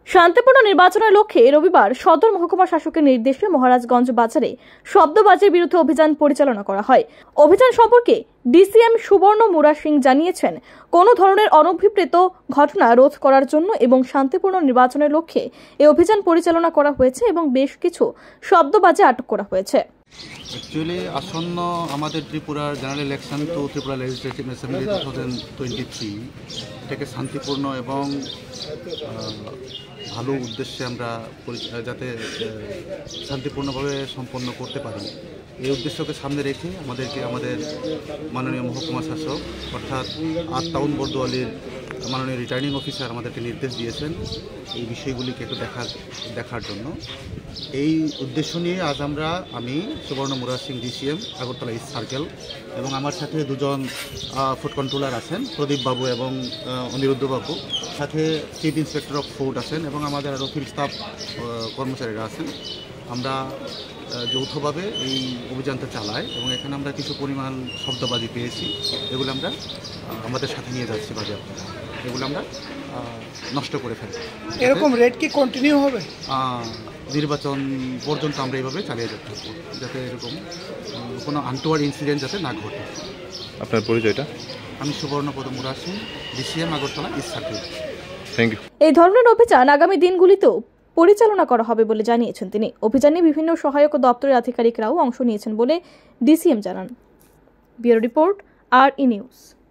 শান্তিপূর্ণ নির্বাচনের লক্ষ্যে রবিবার সদর মহকুমা শাসকের নির্দেশে মহারাজগঞ্জ বাজারে শব্দবাজির বিরুদ্ধে অভিযান পরিচালনা করা হয়। অভিযান সম্পর্কে ডিসিএম সুবর্ণ মুরা সিং জানিয়েছেন, কোনো ধরনের অনভিপ্রেত ঘটনা রোধ করার জন্য এবং শান্তিপূর্ণ নির্বাচনের লক্ষ্যে এই অভিযান পরিচালনা করা হয়েছে এবং বেশ কিছু শব্দবাজি আটক করা হয়েছে। অ্যাকচুয়ালি আসন্ন আমাদের ত্রিপুরার general election to Tripura legislative assembly 2023 এটাকে শান্তিপূর্ণ এবং ভালো উদ্দেশ্যে আমরা যাতে শান্তিপূর্ণভাবে সম্পন্ন করতে পারি, এই উদ্দেশ্যকে সামনে রেখে আমাদের মাননীয় মহকুমা শাসক অর্থাৎ 8 টাউন বরদোয়ালির মাননীয় রিটার্নিং অফিসার আমাদেরকে নির্দেশ দিয়েছেন এই বিষয়গুলিকে একটু দেখার জন্য। এই উদ্দেশ্য নিয়ে আজ আমি Subarna Mura Singh DCM Agartala east circle এবং আমার সাথে দুজন ফুড কন্ট্রোলার আছেন, প্রদীপ বাবু এবং অনিরুদ্ধ বাবু, সাথে চিফ ইন্সপেক্টর অফ ফুড আছেন এবং আমাদের আরও ফিল্ড স্টাফ কর্মচারীরা আছেন। আমরা যৌথভাবে এই অভিযানটা চালাই এবং এখানে আমরা কিছু পরিমাণ শব্দবাজি পেয়েছি, এগুলো আমরা আমাদের সাথে নিয়ে যাচ্ছি বাজার, এগুলো আমরা নষ্ট করে ফেলব। এরকম রেট কি কন্টিনিউ হবে? নির্বাচন পর্যন্ত আমরা এইভাবে চালিয়ে যেতে থাকবো, যাতে এরকম কোনো আনটোয়ার্ড ইনসিডেন্ট যাতে না ঘটে। আপনার পরিচয়টা? আমি Subarnapada Mura Singh, DCM Agartala east circle. Thank you. এই ধরনের অভিযান আগামী দিনগুলিতেও পরিচালনা করা হবে বলে জানিয়েছেন তিনি। অভিযানে বিভিন্ন সহায়ক দপ্তরের আধিকারিকরাও অংশ নিয়েছেন বলে ডিসিএম জানান। Bureau report, RE news.